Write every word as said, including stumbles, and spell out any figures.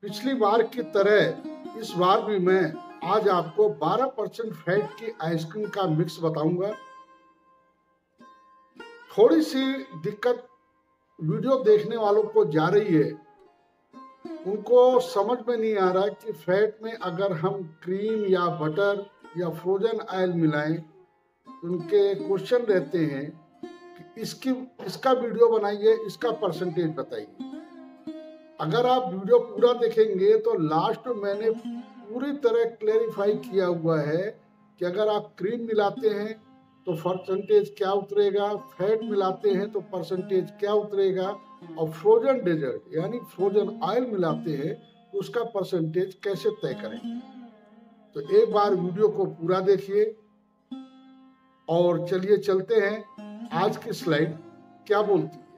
पिछली बार की तरह इस बार भी मैं आज आपको बारह परसेंट फैट की आइसक्रीम का मिक्स बताऊंगा। थोड़ी सी दिक्कत वीडियो देखने वालों को जा रही है, उनको समझ में नहीं आ रहा कि फैट में अगर हम क्रीम या बटर या फ्रोजन ऑयल मिलाएं, उनके क्वेश्चन रहते हैं कि इसकी इसका वीडियो बनाइए, इसका परसेंटेज बताइए। अगर आप वीडियो पूरा देखेंगे तो लास्ट में मैंने पूरी तरह क्लेरिफाई किया हुआ है कि अगर आप क्रीम मिलाते हैं तो परसेंटेज क्या उतरेगा, फैट मिलाते हैं तो परसेंटेज क्या उतरेगा, और फ्रोजन डेजर्ट यानी फ्रोजन ऑयल मिलाते हैं तो उसका परसेंटेज कैसे तय करें। तो एक बार वीडियो को पूरा देखिए और चलिए चलते हैं आज की स्लाइड क्या बोलती है।